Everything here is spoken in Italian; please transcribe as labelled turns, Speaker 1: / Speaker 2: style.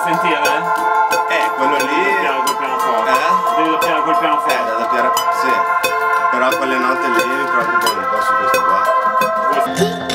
Speaker 1: sentire?
Speaker 2: Quello lì...
Speaker 1: Devi doppiare col pianoforte. Devi doppiare col pianoforte.
Speaker 2: Da doppiare, sì. Però quelle note lì mi preoccupano un po' su questo qua.